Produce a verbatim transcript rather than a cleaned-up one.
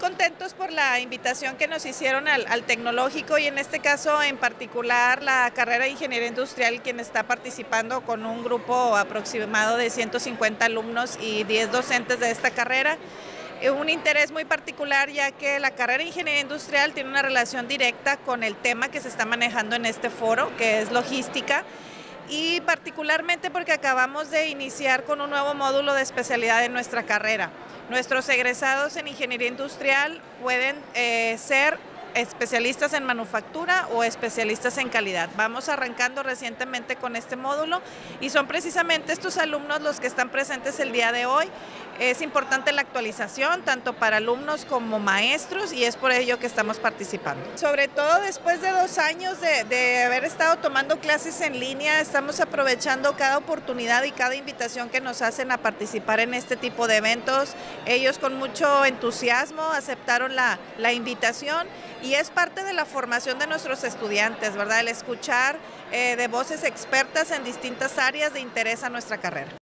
contentos por la invitación que nos hicieron al, al tecnológico y en este caso en particular la carrera de Ingeniería Industrial, quien está participando con un grupo aproximado de ciento cincuenta alumnos y diez docentes de esta carrera. Un interés muy particular ya que la carrera de Ingeniería Industrial tiene una relación directa con el tema que se está manejando en este foro, que es logística, y particularmente porque acabamos de iniciar con un nuevo módulo de especialidad en nuestra carrera. Nuestros egresados en Ingeniería Industrial pueden eh, ser especialistas en manufactura o especialistas en calidad. Vamos arrancando recientemente con este módulo y son precisamente estos alumnos los que están presentes el día de hoy. Es importante la actualización tanto para alumnos como maestros y es por ello que estamos participando. Sobre todo después de dos años de, de haber estado tomando clases en línea, estamos aprovechando cada oportunidad y cada invitación que nos hacen a participar en este tipo de eventos. Ellos con mucho entusiasmo aceptaron la, la invitación y es parte de la formación de nuestros estudiantes, ¿verdad? El escuchar eh, de voces expertas en distintas áreas de interés a nuestra carrera.